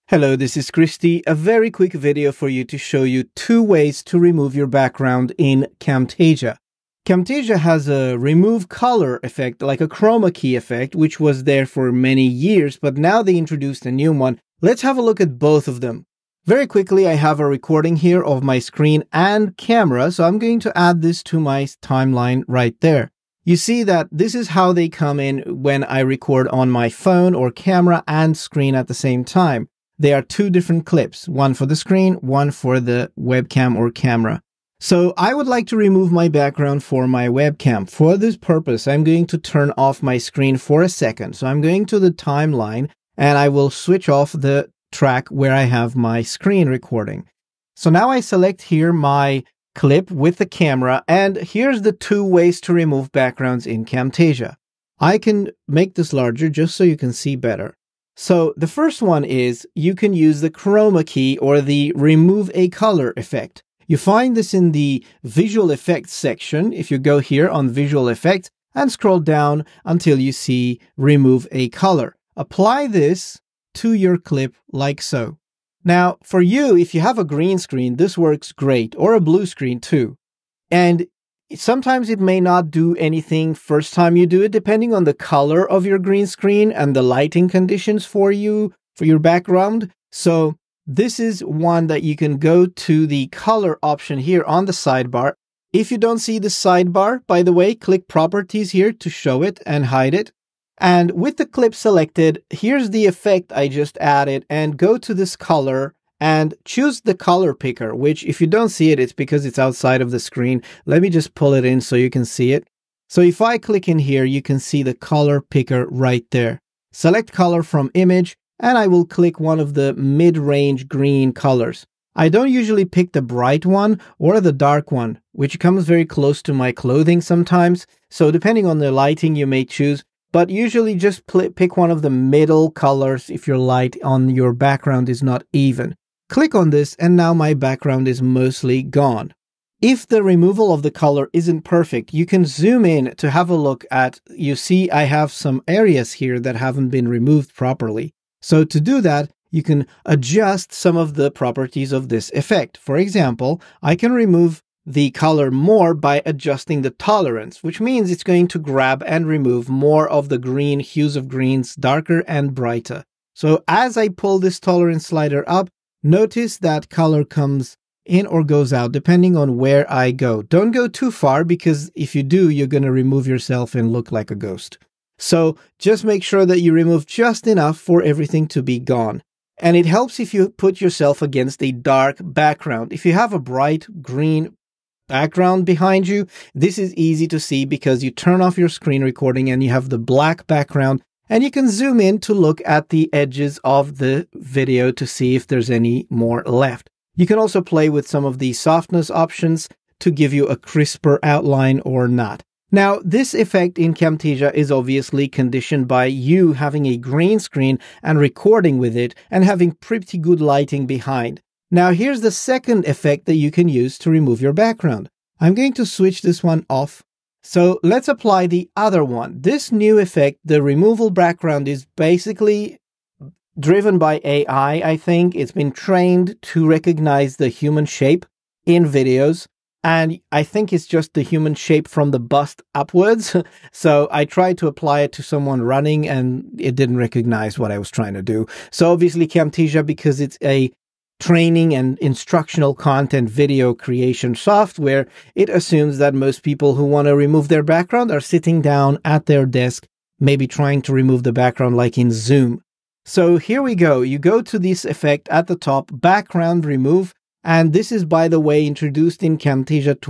Hello, this is Christy. A very quick video for you to show you two ways to remove your background in Camtasia. Camtasia has a remove color effect, like a chroma key effect, which was there for many years, but now they introduced a new one. Let's have a look at both of them. Very quickly, I have a recording here of my screen and camera, so I'm going to add this to my timeline right there. You see that this is how they come in when I record on my phone or camera and screen at the same time. They are two different clips, one for the screen, one for the webcam or camera. So I would like to remove my background for my webcam. For this purpose, I'm going to turn off my screen for a second. So I'm going to the timeline and I will switch off the track where I have my screen recording. So now I select here my clip with the camera, and here's the two ways to remove backgrounds in Camtasia. I can make this larger just so you can see better. So the first one is you can use the chroma key or the remove a color effect. You find this in the visual effects section. If you go here on visual effects and scroll down until you see remove a color. Apply this to your clip like so. Now for you, if you have a green screen, this works great, or a blue screen too. And sometimes it may not do anything first time you do it, depending on the color of your green screen and the lighting conditions for you, for your background. So this is one that you can go to the color option here on the sidebar. If you don't see the sidebar, by the way, click properties here to show it and hide it. And with the clip selected, here's the effect I just added, and go to this color and choose the color picker, which if you don't see it, it's because it's outside of the screen. Let me just pull it in so you can see it. So if I click in here, you can see the color picker right there. Select color from image, and I will click one of the mid-range green colors. I don't usually pick the bright one or the dark one, which comes very close to my clothing sometimes. So depending on the lighting, you may choose, but usually just pick one of the middle colors if your light on your background is not even. Click on this, and now my background is mostly gone. If the removal of the color isn't perfect, you can zoom in to have a look at, you see I have some areas here that haven't been removed properly. So to do that, you can adjust some of the properties of this effect. For example, I can remove the color more by adjusting the tolerance, which means it's going to grab and remove more of the green hues of greens, darker and brighter. So as I pull this tolerance slider up, notice that color comes in or goes out depending on where I go. Don't go too far, because if you do, you're going to remove yourself and look like a ghost. So just make sure that you remove just enough for everything to be gone. And it helps if you put yourself against a dark background. If you have a bright green background behind you, this is easy to see because you turn off your screen recording and you have the black background. And you can zoom in to look at the edges of the video to see if there's any more left. You can also play with some of the softness options to give you a crisper outline or not. Now, this effect in Camtasia is obviously conditioned by you having a green screen and recording with it and having pretty good lighting behind. Now, here's the second effect that you can use to remove your background. I'm going to switch this one off. So let's apply the other one. This new effect, the removal background, is basically driven by AI, I think. It's been trained to recognize the human shape in videos. And I think it's just the human shape from the bust upwards. So I tried to apply it to someone running and it didn't recognize what I was trying to do. So obviously Camtasia, because it's a training and instructional content video creation software, it assumes that most people who want to remove their background are sitting down at their desk, maybe trying to remove the background like in Zoom. So here we go. You go to this effect at the top, background remove, and this is, by the way, introduced in Camtasia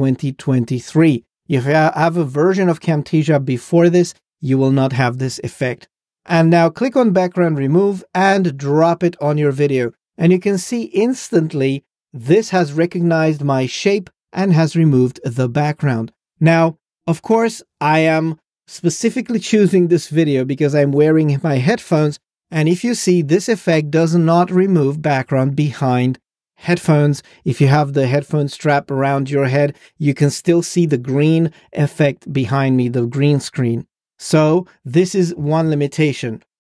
2023. If you have a version of Camtasia before this, you will not have this effect. And now click on background remove and drop it on your video. And you can see instantly this has recognized my shape and has removed the background. Now, of course, I am specifically choosing this video because I'm wearing my headphones. And if you see, this effect does not remove background behind headphones. If you have the headphone strap around your head, you can still see the green effect behind me, the green screen. So this is one limitation.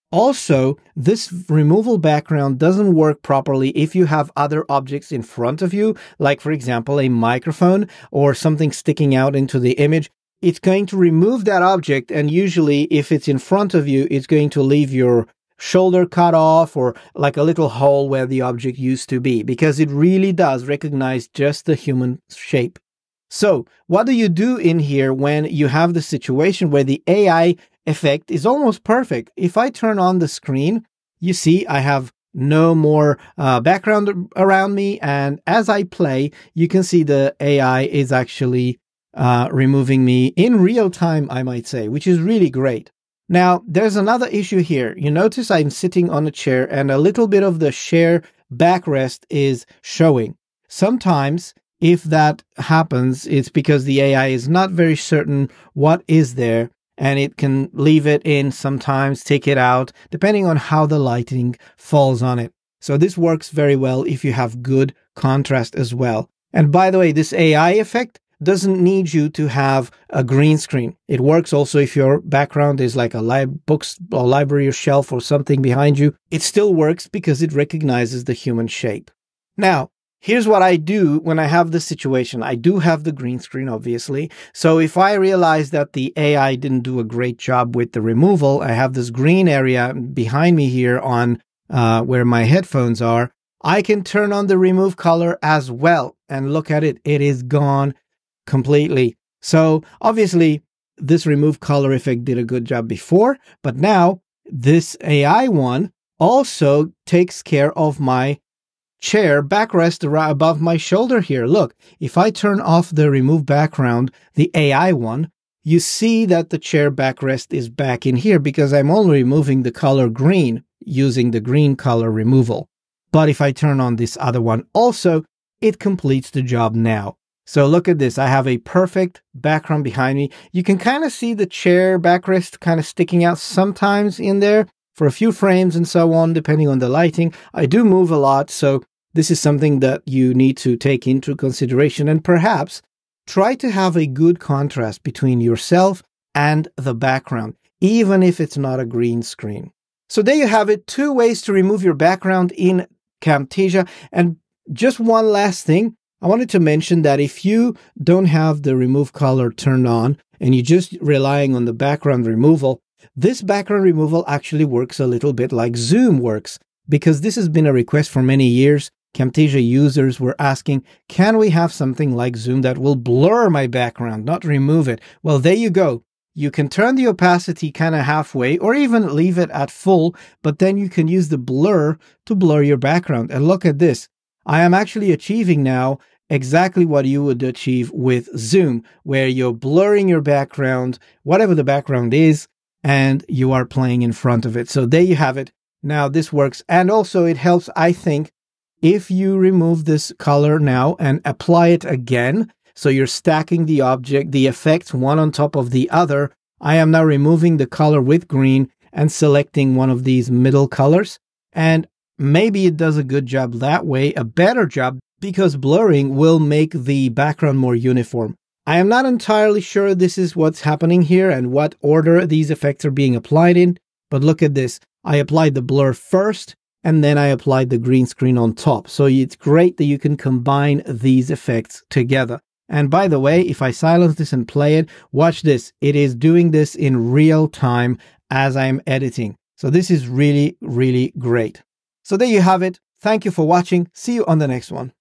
Also, this removal background doesn't work properly if you have other objects in front of you, like for example, a microphone or something sticking out into the image. It's going to remove that object, and usually if it's in front of you, it's going to leave your shoulder cut off or like a little hole where the object used to be, because it really does recognize just the human shape. So what do you do in here when you have the situation where the AI effect is almost perfect? If I turn on the screen, you see I have no more background around me, and as I play, you can see the AI is actually removing me in real time, I might say, which is really great. Now, there's another issue here. You notice I'm sitting on a chair and a little bit of the chair backrest is showing. Sometimes, if that happens, it's because the AI is not very certain what is there, and it can leave it in sometimes, take it out, depending on how the lighting falls on it. So this works very well if you have good contrast as well. And by the way, this AI effect doesn't need you to have a green screen. It works also if your background is like a books or library or shelf or something behind you. It still works because it recognizes the human shape. Now, here's what I do when I have this situation. I do have the green screen, obviously. So if I realize that the AI didn't do a great job with the removal, I have this green area behind me here on where my headphones are. I can turn on the remove color as well. And look at it. It is gone completely. So obviously this remove color effect did a good job before, but now this AI one also takes care of my chair backrest above my shoulder here. Look, if I turn off the remove background, the AI one, you see that the chair backrest is back in here because I'm only removing the color green using the green color removal. But if I turn on this other one also, it completes the job now. So look at this. I have a perfect background behind me. You can kind of see the chair backrest kind of sticking out sometimes in there for a few frames and so on, depending on the lighting. I do move a lot, so this is something that you need to take into consideration, and perhaps try to have a good contrast between yourself and the background, even if it's not a green screen. So there you have it, 2 ways to remove your background in Camtasia. And just one last thing. I wanted to mention that if you don't have the remove color turned on and you're just relying on the background removal, this background removal actually works a little bit like Zoom works, because this has been a request for many years. Camtasia users were asking, can we have something like Zoom that will blur my background, not remove it? Well, there you go. You can turn the opacity kind of halfway or even leave it at full, but then you can use the blur to blur your background. And look at this. I am actually achieving now exactly what you would achieve with Zoom, where you're blurring your background, whatever the background is, and you are playing in front of it. So there you have it. Now this works. And also it helps, I think, if you remove this color now and apply it again. So you're stacking the object, the effects one on top of the other. I am now removing the color with green and selecting one of these middle colors. And maybe it does a good job that way, a better job, because blurring will make the background more uniform. I am not entirely sure this is what's happening here and what order these effects are being applied in, but look at this. I applied the blur first, and then I applied the green screen on top. So it's great that you can combine these effects together. And by the way, if I silence this and play it, watch this. It is doing this in real time as I'm editing. So this is really, really great. So there you have it. Thank you for watching. See you on the next one.